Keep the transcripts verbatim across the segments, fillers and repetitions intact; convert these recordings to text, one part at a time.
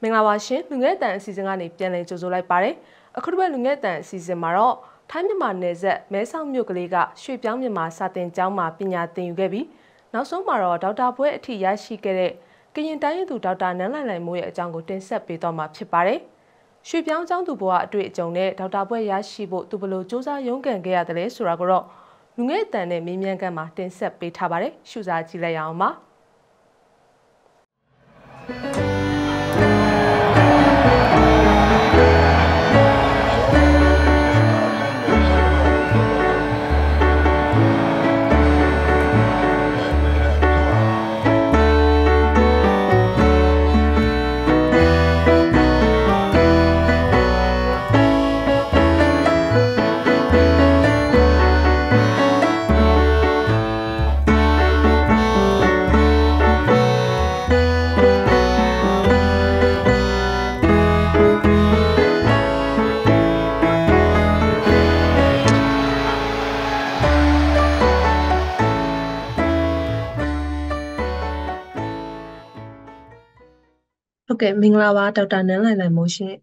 မင်္ဂလာပါရှင်လူငယ်တန်အစီအစဉ်ကနေပြန်လည်ကြိုဆိုလိုက်ပါတယ်အခုတစ်ပတ်လူငယ်တန်အစီအစဉ်မှာတော့ထိုင်းမြန်မာနယ်စပ်မဲဆောက်မြို့ကလေးကရွှေပြောင်းမြန်မာစာတင်ကျောင်းမှာပညာသင်ယူခဲ့ပြီးနောက်ဆုံးမှာတော့ဒေါက်တာဘွဲ့အထိရရှိခဲ့တဲ့ကရင်တိုင်းရင်းသူဒေါက်တာနန်းလိုက်လိုက်မိုးရဲ့အကြောင်းကိုတင်ဆက်ပေးတော့မှာဖြစ်ပါတယ်ရွှေပြောင်းကျောင်းသူဘဝအတွေ့အကြုံနဲ့ဒေါက်တာဘွဲ့ရရှိဖို့သူဘလို့စူးစမ်းရုန်းကန်ခဲ့ရတယ်လဲဆိုတာကိုတော့လူငယ်တန်နဲ့မေးမြန်းခန်းမှာတင်ဆက်ပေးထားပါတယ်ရှုစားကြည့်လိုက်ရအောင်ပါဟုတ်ကဲ့မင်္ဂလာပါဒေါက်တာနန်းလိုက်လိုက်မိုးရှင်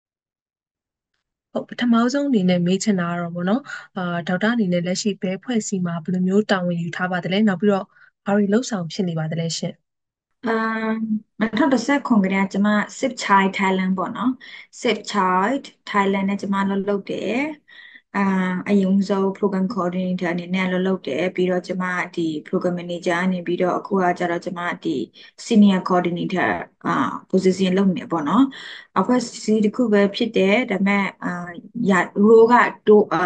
ဟုတ်ပထမဆုံးအနေနဲ့မေးချင်တာကတော့ဗောနော်အာဒေါက်တာအနေနဲ့လက်ရှိဘဲဖွဲ့စည်းမှာဘယ်လိုမျိုးတာဝန်ယူထားပါသလဲနောက်ပြီးတော့ဘာတွေလှုပ်ဆောင်ဖြစ်နေပါသလဲရှင်အမ်၂၀၁၇ကတည်းကကျမ Save Child Thailand ပေါ့နော် Save Child Thailand နဲ့ကျမလှုပ်လှုပ်တယ်အာအရင်ဆုံး program coordinator အနေနဲ့လှုပ်လှုပ်တယ်ပြီးတော့ကျမဒီ program manager အနေပြီးတော့အခုကကျတော့ကျမဒီ senior coordinator အာ position လုပ်နေပေါ့နော်အဖွဲ့အစည်းတစ်ခုပဲဖြစ်တယ်ဒါပေမဲ့အာရ role ကတိုးအာ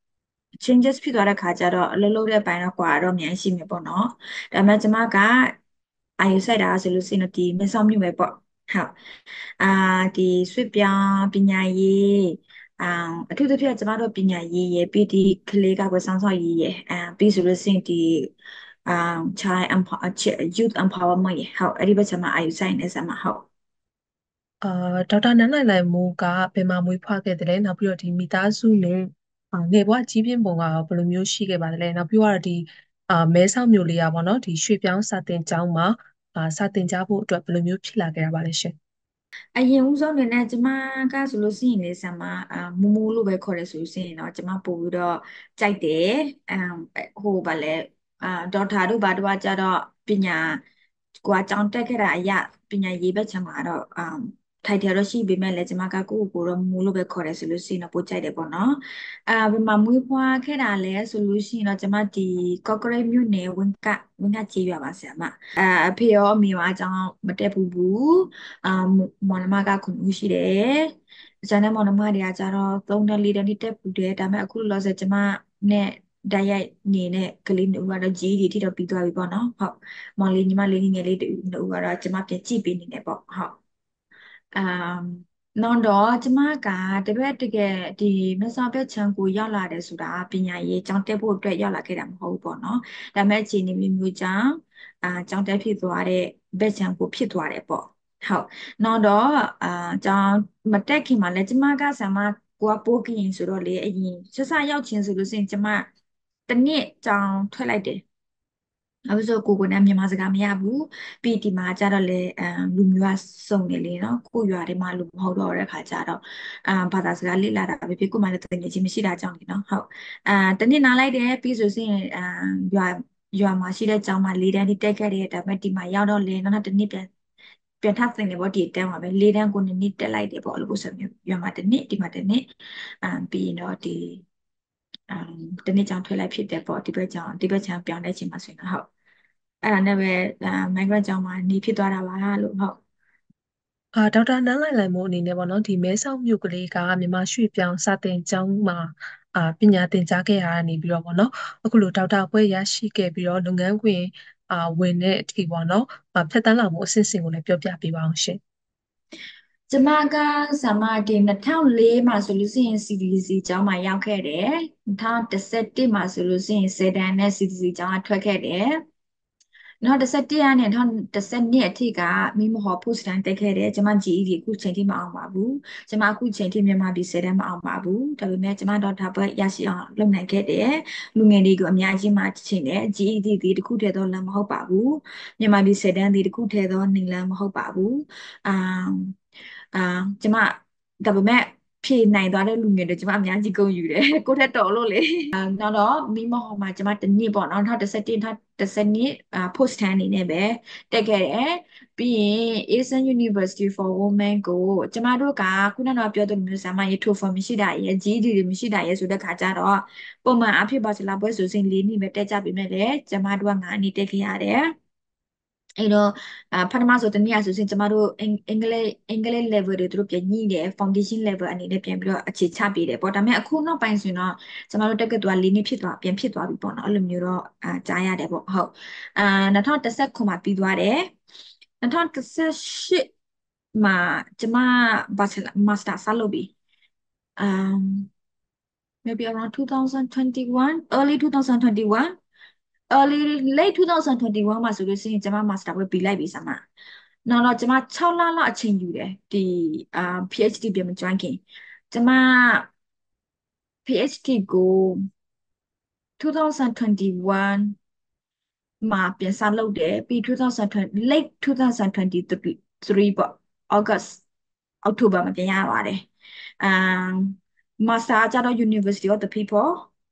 changes ဖြစ်သွားတဲ့ခါကျတော့အလုပ်လုပ်တဲ့ပိုင်းတော့ကွာတော့အများကြီးရှိမယ်ပေါ့နော်ဒါပေမဲ့ကျမကအာယူဆိုင်တာဆိုလို့ရှိရင်ဒီမဆောက်မြို့ပဲပေါ့ဟုတ်အာဒီရွှေ့ပြောင်းပညာရေးအာအထူးသဖြင့်ကျမတို့ပညာရေးရယ်ပြီးဒီကလေးကကွယ်ဆောင်းဆောက်ရေးရယ်အာပြီးဆိုလို့ရှိရင်ဒီအာ child empower youth empowerment ရယ်ဟုတ်အဲ့ဒီဘက်ကျမအာယူဆိုင်နေစမှာဟုတ်အာဒေါက်တာနန်းလိုက်လိုက်မိုးကဘယ်မှာမွေးဖွားခဲ့တယ်လဲနောက်ပြီးတော့ဒီမိသားစုနဲ့အာငယ်ဘဝကြီးပြင်းပုံကရောဘယ်လိုမျိုးရှိခဲ့ပါသလဲနောက်ပြီးတော့ဒီအာမဲဆောက်မြို့လေးอ่ะဗောနော်ဒီရွှေပြောင်းစာတင်ကျောင်းမှာအာစာတင်ကြဖို့အတွက်ဘယ်လိုမျိုးဖြစ်လာခဲ့ရပါလဲရှင်အရင်ဦးဆုံးအနေနဲ့ကျမကဆိုလို့ရှိရင်လေဆံမအာမူမူလို့ပဲခေါ်တယ်ဆိုလို့ရှိရင်တော့ကျမပို့ပြီးတော့ကြိုက်တယ်အမ်ဟိုဗာလဲအာဒေါက်တာတို့ဘာတို့ကကြတော့ပညာကိုကကြောင်တက်ခဲ့တာအရာပညာရေးဘက်ချမှာတော့အမ်ထိုက်တယ်တော့ရှိပေမဲ့လည်းကျမကကိုယ့်ကိုယ်ကိုတော့မူလို့ပဲခေါ်တယ်ဆိုလို့ရှိရင်တော့ပို့ကြိုက်တယ်ပေါ့နော်အာဘယ်မှာမွေးဖွားခဲ့တာလဲဆိုလို့ရှိရင်တော့ကျမဒီကော့ကရိတ်မြို့နယ်ဝင်းကဝင်းကကြီးရွာပါဆရာမအာအဖေရောအမေရောအကြောင်းမတက်ဘူးဘူး အာမောင်နှမကခုနှစ်ဦးရှိတယ်။ကျန်တဲ့မောင်နှမတွေကကြတော့သုံးတက်လေးတက်နှစ်တက်ပူတယ်။ဒါပေမဲ့အခုလောလောဆယ်ကျမနဲ့တိုက်ရိုက်နေတဲ့ကလေးနှစ်ဦးကတော့ကြီးကြီးထိတော့ပြီးသွားပြီပေါ့နော်။ဟုတ်။မောင်လေးညီမလေးငယ်လေးတူနှစ်ဦးကတော့ကျမပြန်ကြည့်ပေးနေတယ်ပေါ့။ဟုတ်။အာနော်တော့ကျမကတပည့်တကယ်ဒီမဆာဘက်ချန်ကိုရောက်လာတယ်ဆိုတာပညာရေးကျောင်းတက်ဖို့အတွက်ရောက်လာခဲ့တာမဟုတ်ဘူးပေါ့နော်။ဒါပေမဲ့အခြေအနေမျိုးမျိုးကြောင့်အာကျောင်းတက်ဖြစ်သွားတဲ့ဘက်ချန်ကိုဖြစ်သွားတယ်ပေါ့။ဟုတ်နောက်တော့အာကျောင်းမတက်ခင်မှာလဲကျမကဆံမကိုကပိုးကရင်ဆိုတော့လေအရင်ဆက်စရောက်ချင်းဆိုလို့ရှိရင်ကျမတစ်နှစ်ကျောင်းထွက်လိုက်တယ်အခုဆိုကိုကိုနဲ့မြန်မာစကားမရဘူးပြီးဒီမှာကျတော့လေအမ်လူမျိုးကစုံနေလေနော်ကိုရွာထဲမှာလူမဟုတ်တော့တဲ့ခါကျတော့အမ်ဘာသာစကားလေ့လာတာပဲဖြစ်ကိုမှလည်းတကယ်ချင်းမရှိတာကြောင့်လေနော်ဟုတ်အာတနည်းနားလိုက်တယ်ပြီးဆိုရင်အမ်ရွာရွာမှာရှိတဲ့ကျောင်းမှာလေးတန်းထိတက်ခဲ့တယ်ဒါပေမဲ့ဒီမှာရောက်တော့လေနောက်တစ်နှစ်ပြန်ပြန်ထပ်သိနေပေါ့ဒီတန်းပါပဲလေးတန်းကိုနှစ်နှစ်တက်လိုက်တယ်ပေါ့လို့ဆိုမျိုးရွာမှာတစ်နှစ်ဒီမှာတစ်နှစ်အမ်ပြီးရင်တော့ဒီအမ်တစ်နှစ်ကျောင်းထွက်လိုက်ဖြစ်တယ်ပေါ့ဒီဘက်ကျောင်းဒီဘက်ကျောင်းပြောင်းတဲ့ချိန်မှာဆိုရင်ဟုတ်အဲ့ဒါနဲ့ပဲအာ migrant ကျောင်းမှာနေဖြစ်သွားတာပါလို့ဟုတ်အာဒေါက်တာနန်းလိုက်လိုက်မိုးအနေနဲ့ပေါ့နော်ဒီမဲဆောက်မြို့ကလေးကမြန်မာရွှေ့ပြောင်းစာတင်ကျောင်းမှာအာပညာသင်ကြားခဲ့ရတာနေပြီးတော့ပေါ့နော်အခုလိုဒေါက်တာဘွဲ့ရရှိခဲ့ပြီးတော့လုပ်ငန်းခွင်အာဝင်တဲ့အထိပေါ့နော်အာဖြတ်တန်းလာမှုအဆင့်ဆင့်ကိုလည်းပြောပြပေးပါအောင်ရှင်ကျမကဆာမဒီ၂၀၀၄မှာဆိုလို့ရှိရင် စီ ဒီ စီ ကျောင်းမှာရောက်ခဲ့တယ်၂၀၁၁မှာဆိုလို့ရှိရင်စေတန်နဲ့ စီ ဒီ စီ ကျောင်းကထွက်ခဲ့တယ်နော်တစ်ဆက်တည်းကနေထောင်းတစ်ဆက်နှစ်အထိကမိမဟောဖို့စတန်တက်ခဲ့တယ်ကျမ ဂျီ အီ ဒီ အခုချိန်ထိမအောင်ပါဘူးကျမအခုချိန်ထိမြန်မာပြည်ဆယ်တန်းမအောင်ပါဘူးဒါပေမဲ့ကျမတော့ဒါပဲရရှိအောင်လုပ်နိုင်ခဲ့တယ်လူငယ်တွေကိုအများကြီးမှချိန်တယ် ဂျီ အီ ဒီ ဒီတစ်ခုတည်းတော့လည်းမဟုတ်ပါဘူးမြန်မာပြည်ဆယ်တန်းဒီတစ်ခုတည်းတော့နေလည်းမဟုတ်ပါဘူးအာအာကျမဒါပေမဲ့ဖြေနိုင်သွားတဲ့လူငယ်တွေကျမအများကြီးဂုဏ်ယူတယ်ကိုယ့်ထက်တော်လို့လေ နောက်တော့မိမဟောမှာကျမတစ်နှစ်ပေါ့နော်နောက်တစ်ဆက်တစ်နောက်တစ်ဆက်နှစ်အာ post တန်းအနေနဲ့ပဲတက်ခဲ့တယ်ပြီးရင် Asian University for Women ကိုကျမတို့ကခုနကတော့ပြောသလိုမျိုးဆာမရေ TOEFL မရှိတာရဲ့ ဂျီ အီ ဒီ တွေမရှိတာရဲ့ဆိုတဲ့ခါကျတော့ပုံမှန်အဖြစ်ပါချလာပွဲဆိုစဉ်လေးနှစ်ပဲတက်ကြပြီမဲ့လေကျမတို့ကငါးနှစ်တက်ခဲ့ရတယ်အဲ့တော့အာပထမဆိုတနည်းအားဆိုရင်ကျမတို့အင်အင်္ဂလိပ်အင်္ဂလိပ် level တွေသူတို့ပြန်ညှိတယ် foundation level အနေနဲ့ပြန်ပြီးတော့အခြေချပေးတယ်ပေါ့ဒါပေမဲ့အခုနောက်ပိုင်းဆိုရင်တော့ကျမတို့တက္ကသိုလ်ကလေးနှစ်ဖြစ်သွားပြန်ဖြစ်သွားပြီပေါ့နော်အဲ့လိုမျိုးတော့အာကြားရတယ်ပေါ့ဟုတ်အာ၂၀၁၉မှာပြီးသွားတယ်၂၀၁၈မှာကျမ bachelor master ဆက်လုပ်ပြီ um maybe around twenty twenty-one early twenty twenty-one early late twenty twenty-one မှာဆိုလို့ရှိရင်ကျွန်မ master ပဲပြီးလိုက်ပြီဆာမနောက်တော့ကျွန်မ၆လလောက်အချိန်ယူတယ်ဒီအာ PhD ပြန်မ join ခင်ကျွန်မ PhD ကိုtwenty twenty-oneမှာပြန်စလုပ်တယ်ပြီးtwenty twenty late twenty twenty-three ပေါ့ August October မှာပြန်ရပါတယ်အမ် master ကျတော့ University of the People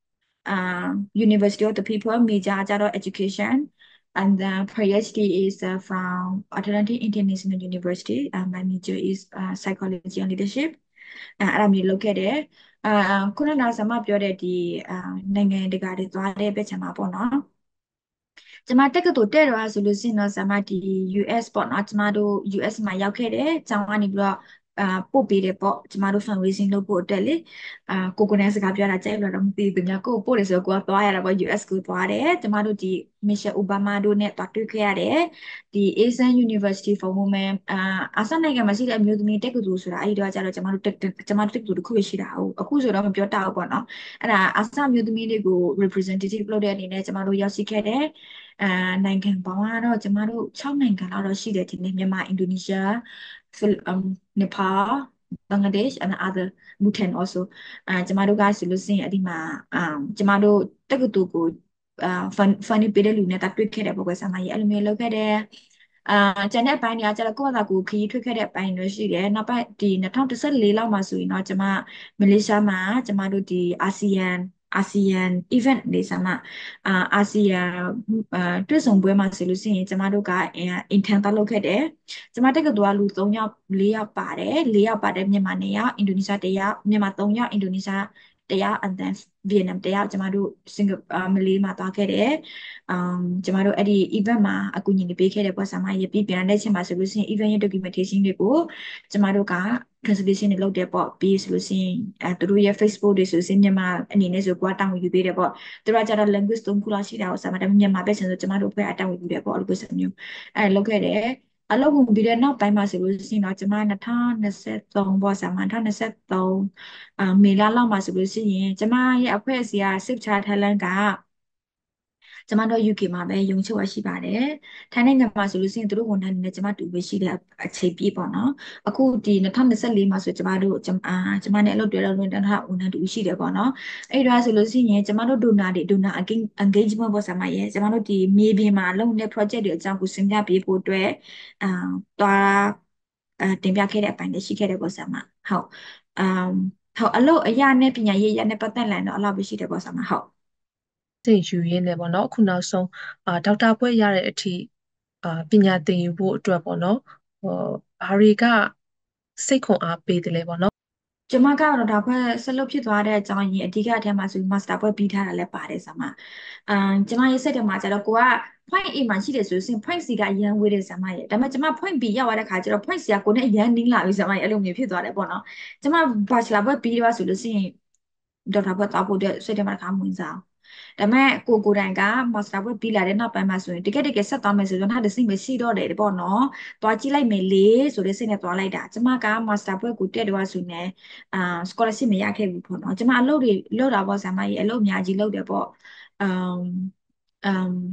uh, University of the People major ကျတော့ education and then PhD is uh, from Atlantic International University and my major is uh, psychology and leadership အဲအဲ့ဒါမျိုးလုပ်ခဲ့တယ်အာခုနကဆမပြောတဲ့ဒီအာနိုင်ငံတကာတွေသွားတဲ့ဘက်ခြမ်းမှာပေါ့နော်ကျမတက္ကသိုလ်တက်တော့ဆိုလို့ရှိရင်တော့ဆမဒီ ယူ အက်စ် ပေါ့နော်ကျမတို့ ယူ အက်စ် မှာရောက်ခဲ့တယ်ကျောင်းကနေပြီးတော့အာပို့ပေးတယ်ပေါ့ကျမတို့ fundraising လုပ်ဖို့အတွက်လေအာကိုကိုနဲ့စကားပြောတာကြိုက်လို့တော့မသိဘူးညကိုပို့တယ်ဆိုတော့ကိုကသွားရတာပေါ့ ယူ အက်စ် ကိုသွားတယ်ကျမတို့ဒီ Michelle Obama တို့နဲ့တွားတွေ့ခဲ့ရတယ်ဒီ Asian University for Women အာအာဆန်နိုင်ငံမှာရှိတဲ့အမျိုးသမီးတက္ကသိုလ်ဆိုတာအဲ့ဒီတော့ကျတော့ကျမတို့တက်ကျမတို့တက္ကသိုလ်တစ်ခုပဲရှိတာဟုတ်အခုဆိုတော့မပြောတတ်ဘူးပေါ့နော်အဲ့ဒါအာဆန်မျိုးသမီးတွေကို representative လုပ်တဲ့အနေနဲ့ကျမတို့ရောက်ရှိခဲ့တယ်အဲနိုင်ငံပေါင်းကတော့ကျမတို့၆နိုင်ငံလောက်တော့ရှိတယ်ဒီနေ့မြန်မာအင်ဒိုနီးရှားဖိလစ်အမ်နေပါလဘင်္ဂလားဒေ့ရှ် and other Bhutan also အဲကျမတို့ကဆိုလို့ရှိရင်အဲ့ဒီမှာအမ်ကျမတို့တက္ကသိုလ်ကိုအာ fund funding ပေးတဲ့လူနဲ့တာတွေ့ခဲ့တယ်ပေါ့ကွယ်ဆာမကြီးအဲ့လိုမျိုးလုပ်ခဲ့တယ်အာကျန်တဲ့အပိုင်းတွေကကျတော့ကိုယ့်ဘာသာကိုခရီးထွက်ခဲ့တဲ့အပိုင်းတွေရှိတယ်နောက်ပိုင်းဒီ၂၀၁၄လောက်မှာဆိုရင်တော့ကျမမလေးရှားမှာကျမတို့ဒီအာဆီယံအာဆီယံ event လေးဆာမအာအာဆီယံအာတွေ့ဆုံပွဲမှာဆိုလို့ရှိရင်ကျမတို့ကအင်ထန်တက်လုပ်ခဲ့တယ်ကျမတက္ကသိုလ်ကလူ၃ယောက်၄ယောက်ပါတယ်၄ယောက်ပါတယ်မြန်မာ၂ယောက်အင်ဒိုနီးရှား၁ယောက်မြန်မာ၃ယောက်အင်ဒိုနီးရှားတယောက် and then ဗီယက်နမ်တယောက်ကျမတို့စင်ကာမလေးမှာသွားခဲ့တယ်။ um ကျမတို့အဲ့ဒီ event မှာအကူအညီတွေပေးခဲ့တယ်ပေါ့ဆာမရေပြီးပြန်တဲ့ချိန်မှာဆိုလို့ရှိရင် event ရဲ့ documentation တွေကိုကျမတို့က translation တွေလုပ်တယ်ပေါ့ပြီးဆိုလို့ရှိရင်အဲသူတို့ရဲ့ Facebook တွေဆိုရင်မြန်မာအနေနဲ့ဆိုကွာတောင်းယူပေးတယ်ပေါ့သူတို့ကကျတော့ language သုံးခုလောက်ရှိတာပေါ့ဆာမဒါပေမဲ့မြန်မာပဲဆိုတော့ကျမတို့အဖွဲ့အတောင်းယူပေးတယ်ပေါ့အဲ့လိုမျိုးအဲလုပ်ခဲ့တယ်အလုပ်ဝင်ပြီးတဲ့နောက်ပိုင်းမှာဆိုလို့ရှိရင်တော့ကျမ၂၀၂၃ပေါ့ဆာမ၂၀၂၃အာမေလလောက်မှာဆိုလို့ရှိရင်ကျမရဲ့အဖွဲ့အစည်းက Save Child Thailand ကကျမတို့ ယူ ကေ မှာပဲရုံးချုပ်ရရှိပါတယ်။ထိုင်းနိုင်ငံမှာဆိုလို့ရှိရင်သူတို့ဝန်ထမ်းတွေနဲ့ကျမတူပဲရှိတဲ့အချိန်ပြည့်ပေါ့နော်။အခုဒီ၂၀၂၄မှာဆိုကျမတို့ကျမအာကျမနဲ့အလုပ်တွဲလုပ်နေတဲ့ဝန်ထမ်းတူရှိတယ်ပေါ့နော်။အဲ့ဒါဆိုလို့ရှိရင်ကျမတို့ donor တွေ donor engagement ပေါ့ဆာမရဲ့ကျမတို့ဒီမြေပြင်မှာလုပ်နေတဲ့ project တွေအကြောင်းကိုစဉ်းပြပေးဖို့အတွက်အာသွားအဲတင်ပြခဲ့တဲ့အပိုင်းတွေရှိခဲ့တယ်ပေါ့ဆာမ။ဟုတ်အမ်ဟုတ်အလုပ်အရာနဲ့ပညာရေးအရာနဲ့ပတ်သက်လာတော့အလောက်ပဲရှိတယ်ပေါ့ဆာမဟုတ်သင်ယူရင်းနဲ့ပေါ့နော်အခုနောက်ဆုံးအာဒေါက်တာဘွဲ့ရတဲ့အထိအာပညာသင်ယူဖို့အတွက်ပေါ့နော်ဟောဘာတွေကစိတ်ခွန်အားပေးတယ်လဲပေါ့နော်ကျမကတော့ဒါဘက်ဆက်လုပ်ဖြစ်သွားတဲ့အကြောင်းရင်းအဓိကအထက်မှာဆိုမာစတာဘွဲ့ပြီးထားတာလည်းပါတယ်ဆာမအမ်ကျမရဲ့စိတ်ထဲမှာကျတော့ကိုက point A မှာရှိတယ်ဆိုရင် point C ကအရန်ဝေးတယ်ဆာမရဲ့ဒါပေမဲ့ကျမ point B ရောက်ရတဲ့ခါကျတော့ point C ကကိုနဲ့အရန်နီးလာပြီဆာမရဲ့အဲ့လိုမျိုးဖြစ်သွားတယ်ပေါ့နော်ကျမ bachelor ဘွဲ့ပြီးတော့ဆိုလို့ရှိရင်ဒေါက်တာဘွဲ့သွားဖို့အတွက်စိတ်ထဲမှာတစ်ခါမှဝင်စားဒါပေမဲ့ကိုကိုတိုင်က master ဘွဲ့ပြီးလာတဲ့နောက်ပိုင်းမှာဆိုရင်တကယ်တကယ်ဆက်သွားမယ်ဆိုတော့ဟာတစ်စိမ့်မရှိတော့တယ်ပေါ့နော်သွားကြည့်လိုက်မယ်လေဆိုတဲ့စိတ်နဲ့သွားလိုက်တာကျမက master ဘွဲ့ကိုတက်တော့ဆိုနေအာ scholarship မရခဲ့ဘူးပေါ့နော်ကျမအလုပ်တွေလုပ်တာပေါ့ဆာမကြီးအလုပ်အများကြီးလုပ်တယ်ပေါ့အမ်အမ်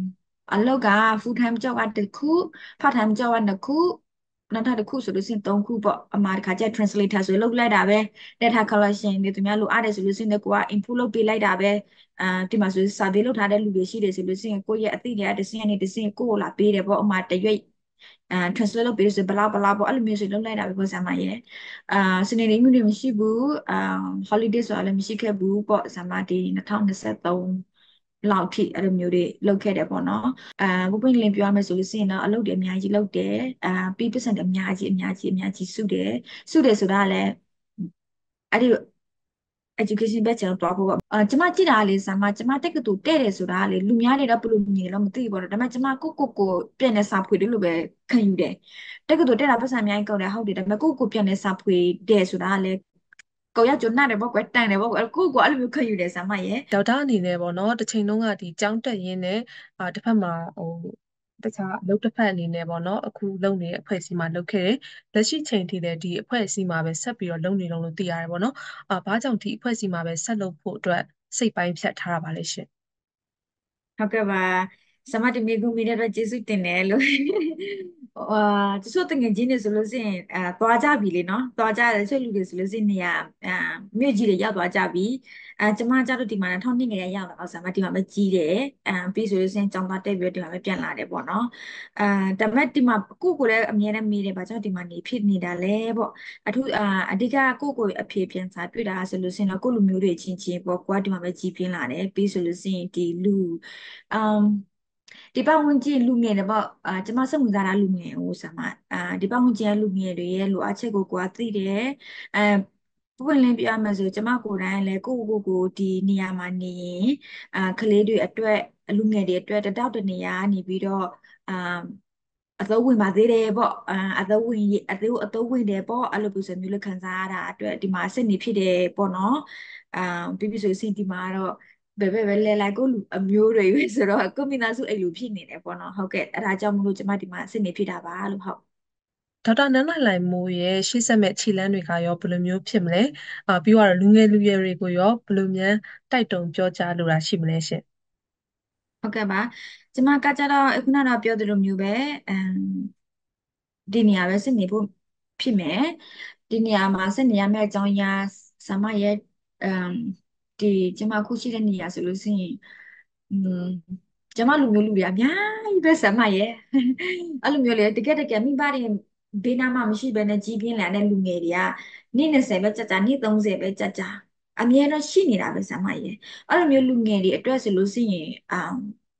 အလောက်က full time job ကတစ်ခု part time job ကတစ်ခုနောက်ထပ်တစ်ခုဆိုလို့ရှိရင်သုံးခုပေါ့အမှားတစ်ခါကျ translator ဆိုလုပ်လိုက်တာပဲ data collection တွေသူများလိုအားတယ်ဆိုလို့ရှိရင်ကိုက input လုပ်ပေးလိုက်တာပဲအာဒီမှာဆို survey လုပ်ထားတဲ့လူတွေရှိတယ်ဆိုလို့ရှိရင်ကိုယ့်ရဲ့အသိတွေကတစ်စင်းကနေတစ်စင်းကိုယ့်ကိုလာပေးတယ်ပေါ့အမှားတရွေ့အဲ translate လုပ်ပေးလို့ဆိုဘလာဘလာပေါ့အဲ့လိုမျိုးဆိုလုပ်လိုက်တာပဲပေါ့ဆာမရဲ့အာစနေနေ့မျိုးတွေမရှိဘူးအာ holiday ဆိုတာလည်းမရှိခဲ့ဘူးပေါ့ဆာမဒီ၂၀၂၃လောက်ထိအဲ့လိုမျိုးတွေလုပ်ခဲ့တယ်ပေါ့နော်အာဘုပွင့်လင်းပြောရမယ်ဆိုလို့ရှိရင်တော့အလုပ်တွေအများကြီးလုပ်တယ်အာပြီးပတ်စံတွေအများကြီးအများကြီးအများကြီးစုတယ်စုတယ်ဆိုတာကလည်းအဲ့ဒီ education ဘက်ကျွန်တော်တွားဖို့ပေါ့အာကျမကြည့်တာလေဆာမကျမတက်ကတူတဲ့တယ်ဆိုတာလေလူများတွေတော့ဘယ်လိုမြင်လဲမသိဘူးပေါ့ဒါပေမဲ့ကျမကိုကိုကိုပြန်နေစာဖွေတယ်လို့ပဲခံယူတယ်တက်ကတူတဲ့တာပတ်စံအများကြီးကောက်တယ်ဟုတ်တယ်ဒါပေမဲ့ကိုကိုပြန်နေစာဖွေတယ်ဆိုတာလေကိုရကျွန်းနာတယ်ပေါ့ကွယ်တန်တယ်ပေါ့ကွယ်ကိုကိုအဲ့လိုမျိုးခံယူတယ်ဆာမရဲ့ဒေါက်တာအနေနဲ့ပေါ့နော်တစ်ချိန်လုံးကဒီကြောင်းတက်ရင်းနဲ့အာတစ်ဖက်မှာဟိုတခြားအလုပ်တစ်ဖက်အနေနဲ့ပေါ့နော်အခုလုပ်နေတဲ့အဖွဲ့အစည်းမှာလုပ်ခဲ့တယ်လက်ရှိချိန်ထိလည်းဒီအဖွဲ့အစည်းမှာပဲဆက်ပြီးတော့လုပ်နေတော့လို့သိရတယ်ပေါ့နော်အာဘာကြောင့်ဒီအဖွဲ့အစည်းမှာပဲဆက်လုပ်ဖို့အတွက်စိတ်ပိုင်းဖြတ်ထားတာပါလဲရှင်ဟုတ်ကဲ့ပါဆမတမီကူမီတဲ့အတွက်ကျေးဇူးတင်တယ်လို့အာတချို့တငယ်ချင်းတွေဆိုလို့ရှိရင်အဲသွားကြပြီလေနော်သွားကြတယ်တချို့လူတွေဆိုလို့ရှိရင်နေရာအာမြို့ကြီးတွေရောက်သွားကြပြီအဲကျမကြတော့ဒီမှာထောင်းနှစ်ငယ်ရောက်လာတော့ဆမဒီမှာပဲကြီးတယ်အဲပြီးဆိုလို့ရှိရင်ကျောင်းသားတက်ပြီးတော့ဒီမှာပဲပြန်လာတယ်ပေါ့နော်အာဒါပေမဲ့ဒီမှာကိုကိုလည်းအမြဲတမ်းမေးတယ်ဘာကြောင့်ဒီမှာနေဖြစ်နေတာလဲပေါ့အထူးအာအဓိကကိုကိုအဖေပြန်စားတွေ့တာဆိုလို့ရှိရင်တော့ကိုလူမျိုးတွေချင်းချင်းပေါ့ကိုကဒီမှာပဲကြီးပြင်းလာတယ်ပြီးဆိုလို့ရှိရင်ဒီလူအမ်ဒီပတ်ဝန်းကျင်လူငယ်တွေပေါ့အာကျမစိတ်ဝင်စားတာလူငယ်ဟိုဆာမအာဒီပတ်ဝန်းကျင်လူငယ်တွေရဲ့လိုအပ်ချက်ကိုကိုကသိတယ်အဲပွင့်လင်းပြရမယ်ဆိုကျမကိုယ်တိုင်လည်းကိုကိုကိုဒီနေရာမှာနေရင်အာကလေးတွေအတွက်လူငယ်တွေအတွက်တတောက်တနေရာနေပြီးတော့အာအသုံးဝင်ပါသေးတယ်ပေါ့အာအသုံးဝင်အသုံးအသုံးဝင်တယ်ပေါ့အဲ့လိုပုံစံမျိုးလေးခံစားရတာအတွက်ဒီမှာစိတ်နေဖြစ်တယ်ပေါ့နော်အာပြီးပြီဆိုရင်ဒီမှာတော့ဘယ်ဘက်ပဲလဲလိုက်ကိုလူအမျိုးတွေပဲဆိုတော့ကွန်မီနာစုအဲ့လိုဖြစ်နေတယ်ပေါ့နော်ဟုတ်ကဲ့အဲ့ဒါကြောင့်မလို့ကျမဒီမှာစိတ်နေဖြစ်တာပါလို့ဟုတ်ဒေါက်တာနန်းနိုင်လိုင်မိုးရဲ့ရှေ့ဆက်မဲ့ခြေလှမ်းတွေကရောဘယ်လိုမျိုးဖြစ်မလဲအာပြီးတော့လူငယ်လူရွယ်တွေကိုရောဘယ်လိုမျိုးတိုက်တုံပြောကြားလိုတာရှိမလဲရှင်ဟုတ်ကဲ့ပါကျမကကြတော့ခုနကတော့ပြောသလိုမျိုးပဲအမ်ဒီနေရာပဲစစ်နေဖို့ဖြစ်မယ်ဒီနေရာမှာစစ်နေရမယ့်အကြောင်းအရာဆာမရဲ့အမ်ဒီကျမခုရှိတဲ့နေရာဆိုလို့ရှိရင်อืมကျမလူမျိုးလူတွေအများကြီးပဲဆာမရဲ့အဲ့လိုမျိုးလေတကယ်တကယ်မိဘတွေဘေးနားမှာမရှိဘဲနဲ့ကြီးပြင်းလာတဲ့လူငယ်တွေကနေ့၂၀ပဲကြာကြာနေ့၃၀ပဲကြာကြာအမြဲတမ်းရှိနေတာပဲဆာမရဲ့အဲ့လိုမျိုးလူငယ်တွေအတွက်ဆိုလို့ရှိရင်အမ်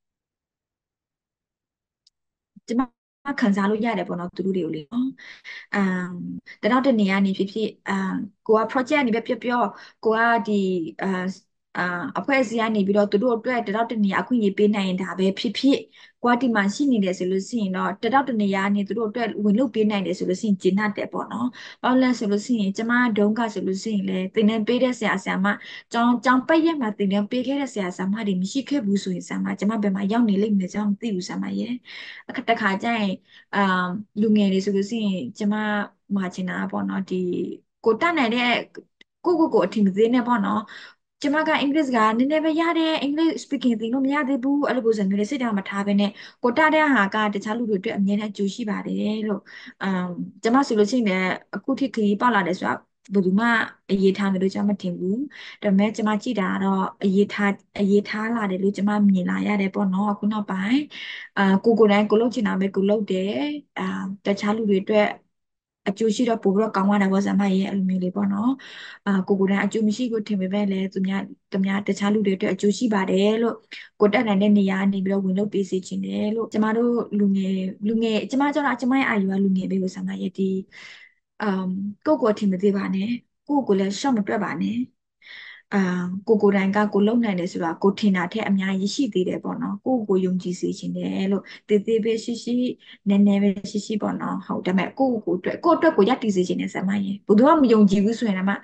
ကျမခံစားလို့ရတယ်ပေါ့နော်သူတို့တွေကိုလေနော်အမ်တတော့တနေရနေဖြစ်ဖြစ်အမ်ကိုက project နေပဲပြောပြောကိုကဒီအာအာအဖွဲ့အစည်းကနေပြီးတော့သူတို့အတွက်တတော့တနေရအခွင့်အရေးပေးနိုင်ရင်ဒါပဲဖြစ်ဖြစ်ကိုကဒီမှာရှိနေတယ်ဆိုလို့ရှိရင်တော့တတော့တနေရနေသူတို့အတွက်ဝင်လုပ်ပေးနိုင်တယ်ဆိုလို့ရှိရင်ကျဉ်းတ်တယ်ပေါ့နော်ဘာလို့လဲဆိုလို့ရှိရင်ကျမဒုံးကဆိုလို့ရှိရင်လေတင်နေပေးတဲ့ဆရာဆရာမကျောင်းကျောင်းပိတ်ရက်မှာတင်နေပေးခဲ့တဲ့ဆရာဆရာမတွေမရှိခဲ့ဘူးဆိုရင်ဆရာမကျမဘယ်မှာရောက်နေလိမ့်မယ်ကျွန်တော်မသိဘူးဆရာမရဲ့အခါတခါကျရင်အာလူငယ်တွေဆိုလို့ရှိရင်ကျမမှာချင်တာပေါ့နော်ဒီကိုတတ်နိုင်တဲ့ကိုကိုကိုအထင်သေးနဲ့ပေါ့နော်ကျမကအင်္ဂလိပ်စကားနည်းနည်းပဲရတယ်အင်္ဂလိပ် speaking သင်လို့မရသေးဘူးအဲ့လိုပုံစံမျိုးလေးစိတ်ထဲမှာမထားဘဲနဲ့ကိုတတ်တဲ့ဟာကတခြားလူတွေအတွက်အမြဲတမ်းအကျိုးရှိပါတယ်လို့အမ်ကျမဆိုလို့ရှိရင်လည်းအခုထိခရီးပေါက်လာတယ်ဆိုတာဘယ်သူမှအရေးထားတယ်လို့ကျမမထင်ဘူးဒါပေမဲ့ကျမကြည့်တာကတော့အရေးထားအရေးထားလာတယ်လို့ကျမမြင်လာရတယ်ပေါ့နော်အခုနောက်ပိုင်းအာကိုကိုယ်တိုင်ကိုလုပ်ချင်တာပဲကိုလုပ်တယ်အာတခြားလူတွေအတွက်အကျိုးရှိတော့ပို့ပြီးတော့ကောင်းသွားတာပေါ့ဆရာမရဲ့အဲ့လိုမျိုးလေးပေါ့နော်အာကိုကိုယ်တိုင်အကျိုးမရှိကိုထင်ပေမဲ့လည်းသူများသူများတခြားလူတွေအတွက်အကျိုးရှိပါတယ်လို့ကိုတက်နိုင်တဲ့နေရာနေပြီးတော့ဝင်လုပ်ပေးစီခြင်းတယ်လို့ကျမတို့လူငယ်လူငယ်ကျမကျတော့ကျမရဲ့အာယူကလူငယ်ပဲလို့ဆရာမရဲ့ဒီအမ်ကိုကိုထင်မသေးပါနဲ့ကိုကိုလည်းရှော့မတွက်ပါနဲ့အာကိုကိုတိုင်ကကိုလုံနိုင်တယ်ဆိုတာကိုထင်တာထက်အများကြီးရှိသေးတယ်ပေါ့နော်ကိုကိုယုံကြည်စေခြင်းတယ်လို့တေးသေးပဲရှိရှိနည်းနည်းပဲရှိရှိပေါ့နော်ဟုတ်ဒါပေမဲ့ကိုကိုအတွက်ကိုအတွက်ကိုယက်တည်စေခြင်းနဲ့ဆမရင်ဘယ်သူမှမယုံကြည်ဘူးဆိုရင်တော့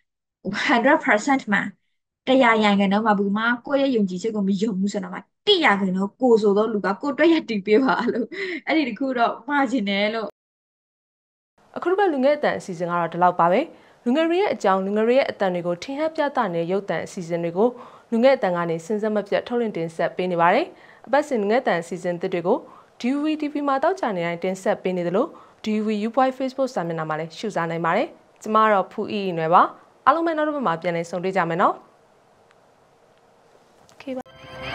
hundred percent မှာတရားရန်ကန်တော့မှဘူးမှာကိုယ့်ရဲ့ယုံကြည်ချက်ကိုမယုံဘူးဆိုတော့မှတိရကန်တော့ကိုဆိုတော့လူကကိုအတွက်ယက်တည်ပေးပါလို့အဲ့ဒီတခုတော့မှားခြင်းတယ်လို့အခုတစ်ပတ်လူငယ်အတန်အစီအစဉ်ကတော့ဒီလောက်ပါပဲလူငယ်တွေရဲ့အကြောင်းလူငယ်တွေရဲ့အတန်တွေကိုထင်ဟပ်ပြသနေတဲ့ရုပ်တံအစီအစဉ်တွေကိုလူငယ်အတန်ကနေစဉ်ဆက်မပြတ်ထုတ်လွှင့်တင်ဆက်ပေးနေပါတယ်အပတ်စဉ်ငွေတန်အစီအစဉ်တွေကို D U V T V မှာတောက်ချနေတိုင်းတင်ဆက်ပေးနေသလို D U V U-Boy Facebook စာမျက်နှာမှာလည်းရှုစားနိုင်ပါတယ်ကျမကတော့ဖူအီအီနွယ်ပါအားလုံးပဲနောက်တစ်ပတ်မှာပြန်လည်ဆုံတွေ့ကြမယ်နော် Okay ပါ